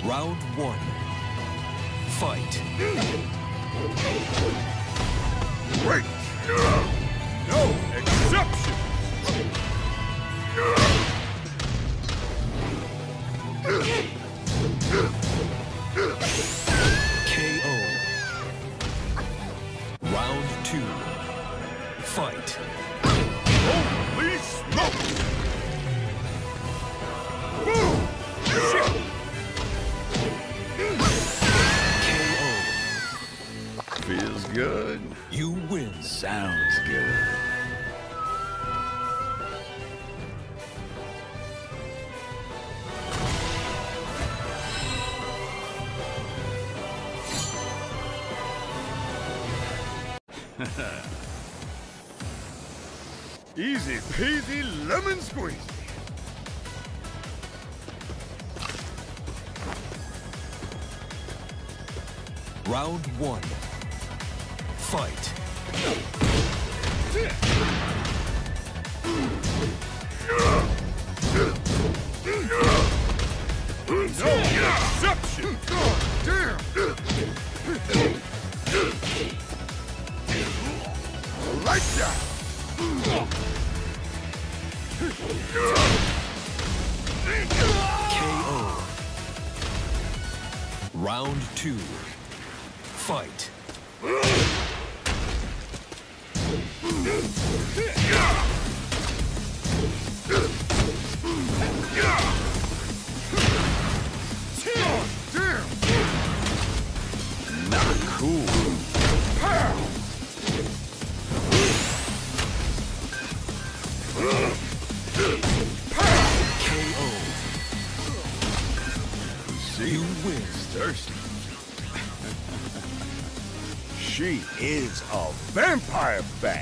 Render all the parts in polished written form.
Round one. Fight. Great! No exception! KO. Round two. Fight. Holy smokes! Boom! Shit! KO. Feels good. You win. Sounds good. Easy peasy lemon squeezy. Round one. Fight. No exception! God damn! Like that! KO. Round two. Fight. Damn! Not cool. Pow! KO. See, You win. thirsty. She is a vampire bat.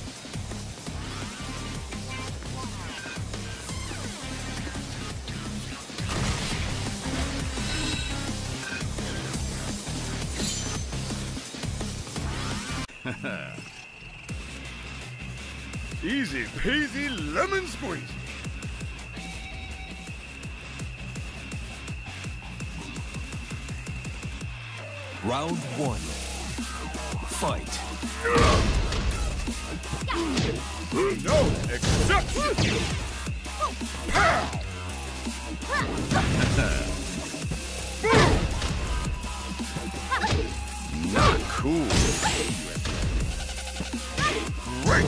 Easy peasy lemon squeezy. Round one. Fight. No exception. Pow! Boom! Not cool. Great.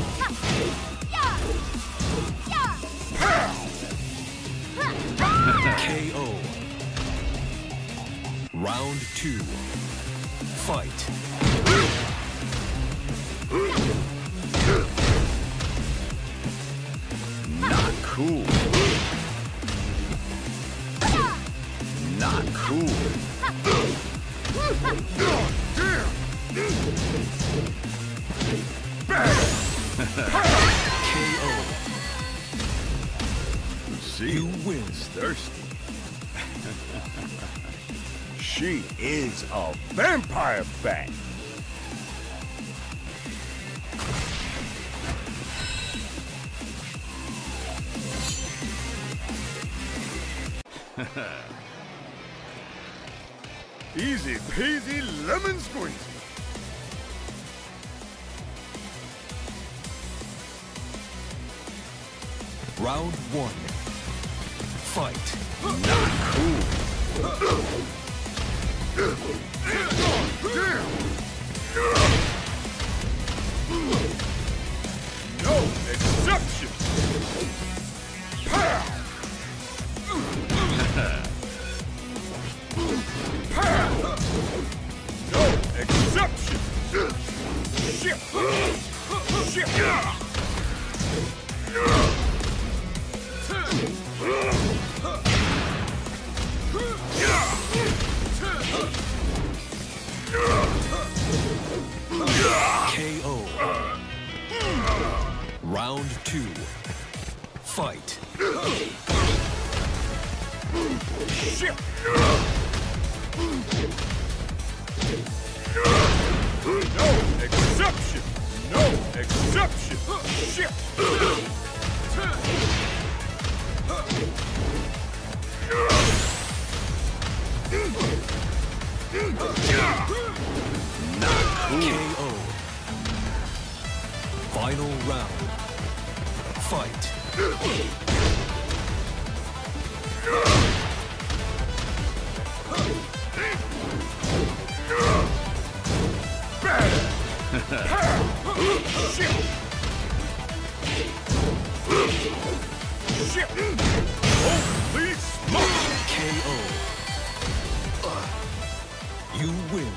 Pow! KO. Round two. Fight. Not cool. Not cool. God damn! Bang! KO. See, You win. thirsty. She is a vampire bat. Easy peasy lemon squeezy. Round one. Fight. Not cool. No exception. Pow! Pow! No exception. Shit! Shit! KO. Round two. Fight. Shit! No exception! No exception! Shit! Fight. Shit! Holy smoke! KO. You win.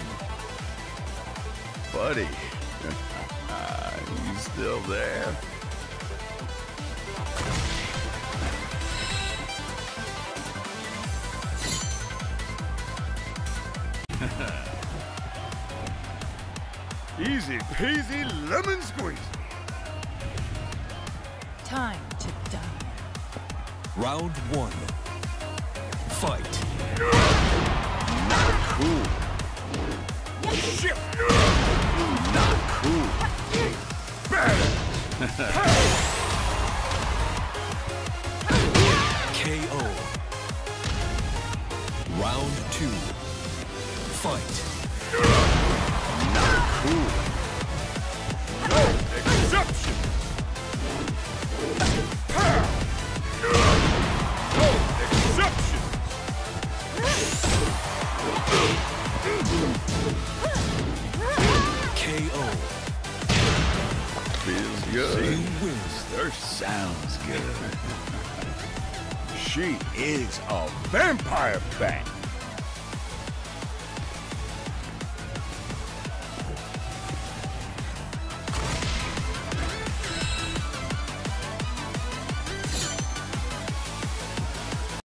Buddy, you still there? Easy peasy lemon squeezy. Time to die. Round 1. Fight. Not cool. Shit! Not cool. KO. Round 2. Fight. Not cool. No exception! No exception! KO. Feels You good. win. Sounds good. She is a vampire bat.